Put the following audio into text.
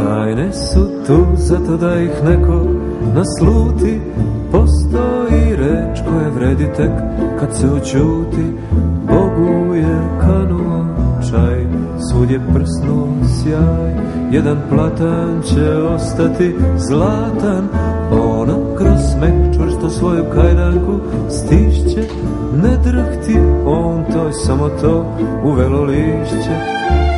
Tajne su tu zato da ih neko nasluti. Postoji reč koja vredi tek kad se oćuti. Bogu je kanuo čaj, svud je prsnuo sjaj. Jedan platan će ostati zlatan. Ona kroz smek čvrsto svoju kajdanku stišće. Ne drhti, on to je samo to uvelo lišće.